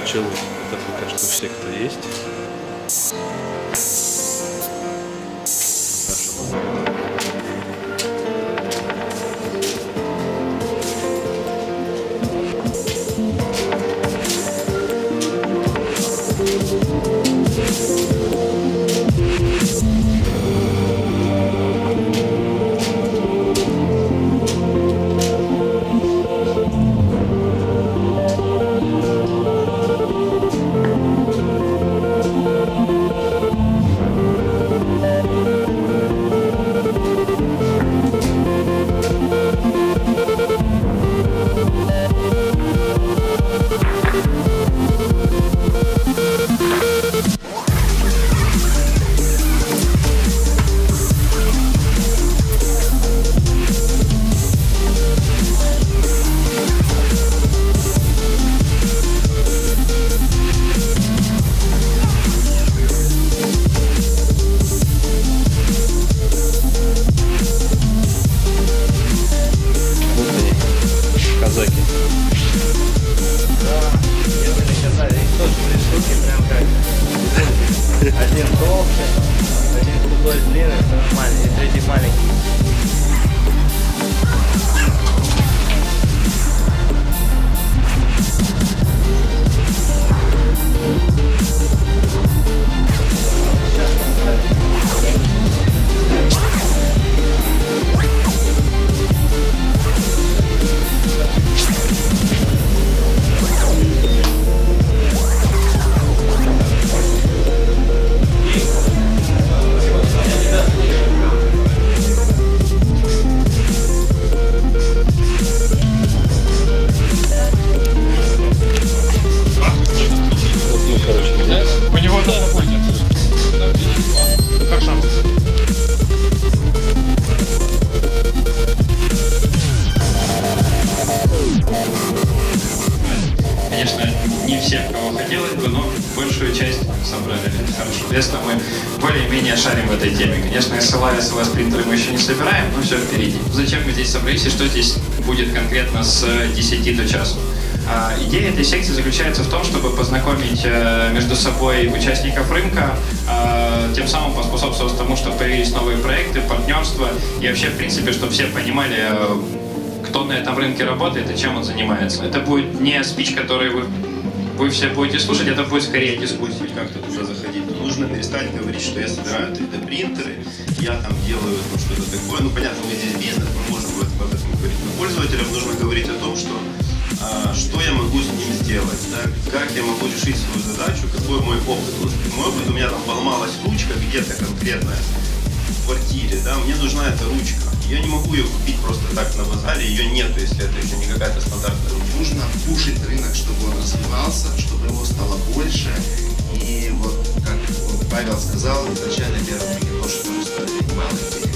началось. Это пока что все, кто есть. Казаки. Да, если казаки, их тоже три штуки, прям как один толстый, один худой, длинный, нормальный, и третий маленький. У него тоже будет. Как шанс? Конечно, не всех, кого хотелось бы, но большую часть собрали. Это хорошо. Если мы более-менее шарим в этой теме. Конечно, SLA, SLS принтеры мы еще не собираем, но все впереди. Зачем мы здесь собрались и что здесь будет конкретно с 10 до часу? Идея этой секции заключается в том, чтобы познакомить между собой участников рынка, тем самым поспособствовать тому, чтобы появились новые проекты, партнерства и вообще, в принципе, чтобы все понимали, кто на этом рынке работает и чем он занимается. Это будет не спич, который вы все будете слушать, это будет скорее дискуссия. Как-то туда заходить, но нужно перестать говорить, что я собираю 3D-принтеры, я там делаю что-то такое. Ну, понятно, мы здесь бизнес, мы можем об этом говорить, но пользователям нужно говорить о том, что я могу с ним сделать, да? Как я могу решить свою задачу, какой мой опыт. Вот мой опыт, у меня там поломалась ручка где-то конкретная в квартире, да? Мне нужна эта ручка. Я не могу ее купить просто так на базаре, ее нету, если это еще не какая-то стандартная ручка. Нужно пушить рынок, чтобы он развивался, чтобы его стало больше. И вот, как Павел сказал, изначально первым рынком, что мы стоили малый.